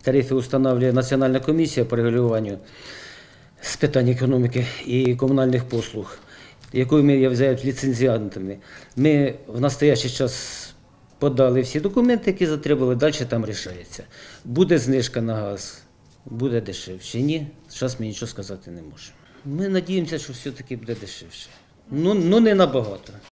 Тарифи встановлює Національна комісія по регулюванню з питань економіки і комунальних послуг, якою ми являємося ліцензіантами. Ми в настоящий час подали всі документи, які затребували, далі там рішається. Буде знижка на газ, буде дешевше. Ні, зараз ми нічого сказати не можемо. Ми сподіваємося, що все-таки буде дешевше. Ну не набагато.